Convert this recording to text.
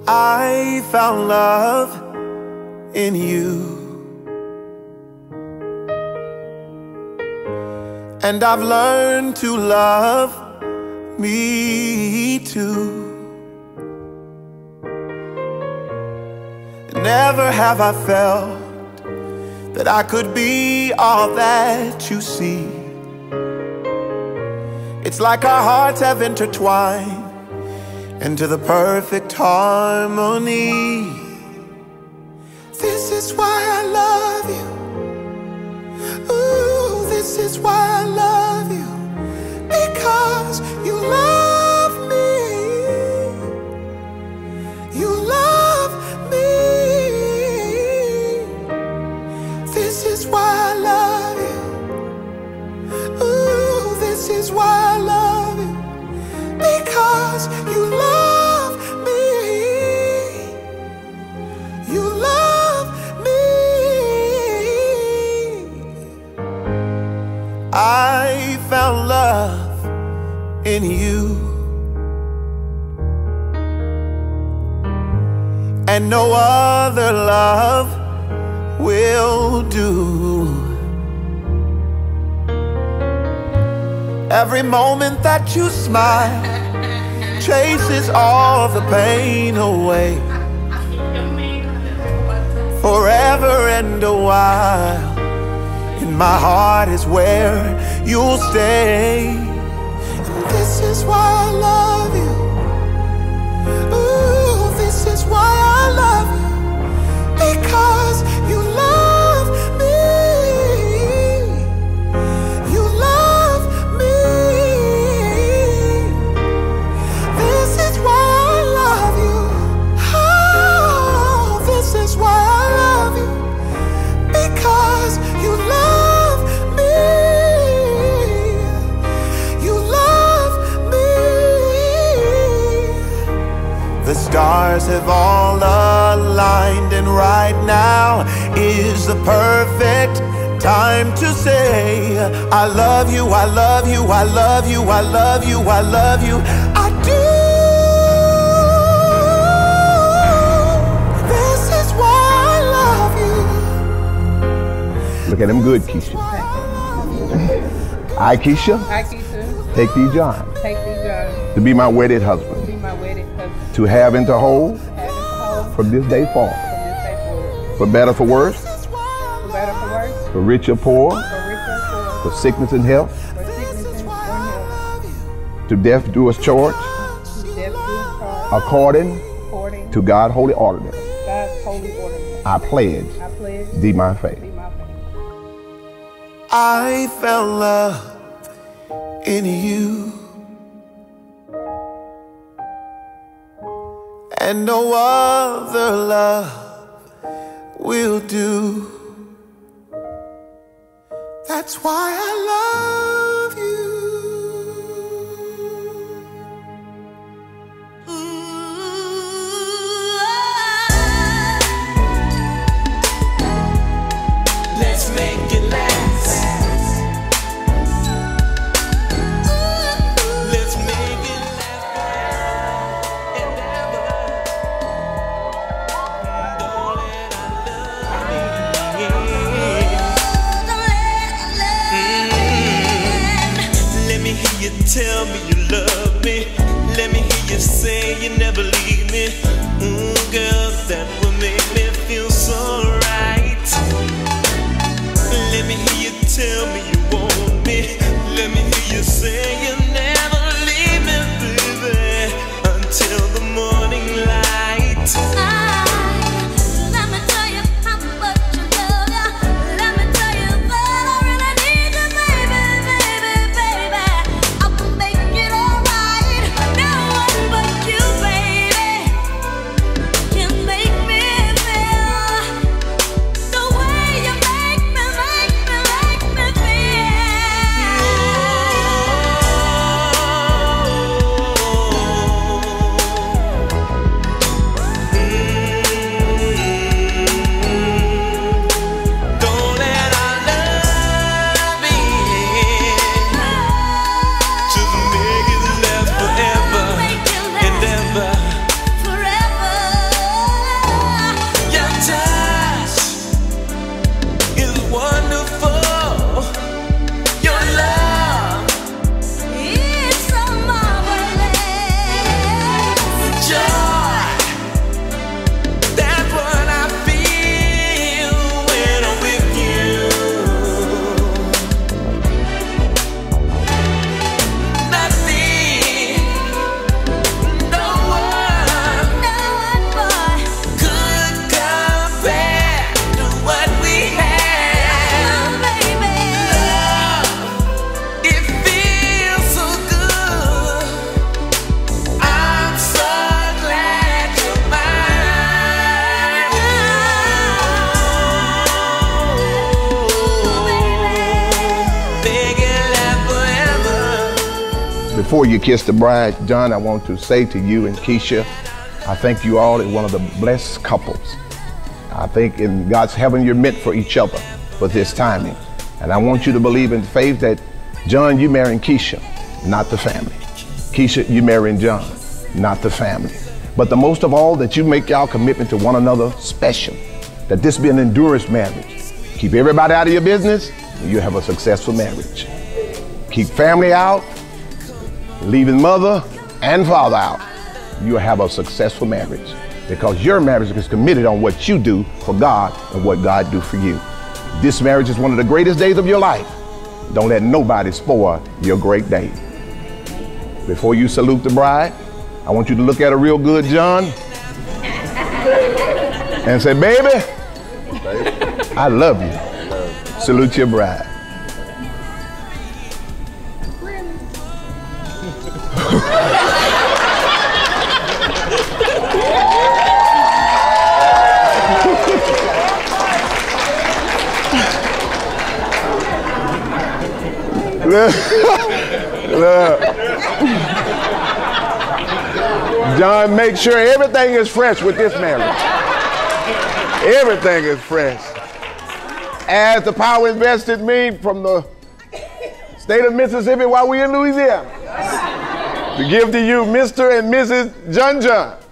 I found love in you, and I've learned to love me too. Never have I felt that I could be all that you see. It's like our hearts have intertwined into the perfect harmony. This is why I love you. Ooh, this is why I love you. Because you love me. You love me. This is why I love you. Ooh, this is why I love you. Because you love me. You love me. I found love in you, and no other love will do. Every moment that you smile chases all the pain away. Forever and a while, in my heart is where you'll stay. And this is why I love you. Ooh, this is why I love you. Because you love me. You love me. This is why I love you. Oh, this is why I love you. Because you love me. You love me. The stars have all aligned, and right now is the perfect time to say I love you, I love you, I love you, I love you, I love you, I do. This is why I love you. Look at him good, Keisha. I, Keisha, I, Keisha, take thee, John, take thee, John, to be my wedded husband, to be my wedded husband, to have and to hold have and to hold from this day forward, from this day forward, for better, for worse, for better, for worse, for rich or poor, for rich or poor, for sickness and health, for sickness and health, to death do us charge, to death do us charge, according according to God's holy ordinance. God's holy ordinance. I pledge I pledge thee my faith. thee my faith. I found love in you, and no other love will do. That's why I love you. Let's make it last. Let's make it last and ever. Don't let our love be. Before you kiss the bride, John, I want to say to you and Keisha, I think you all are one of the blessed couples. I think in God's heaven you're meant for each other for this timing. And I want you to believe in faith that, John, you marrying Keisha, not the family. Keisha, you marrying John, not the family. But the most of all, that you make y'all commitment to one another special. That this be an endurance marriage. Keep everybody out of your business, and you'll have a successful marriage. Keep family out, leaving mother and father out. You'll have a successful marriage because your marriage is committed on what you do for God and what God do for you. This marriage is one of the greatest days of your life. Don't let nobody spoil your great day. Before you salute the bride, I want you to look at her real good, John, and say, baby, I love you. Salute your bride. Look. John, make sure everything is fresh with this marriage. Everything is fresh. As the power invested me from the state of Mississippi while we in Louisiana, to give to you Mr. and Mrs. John John.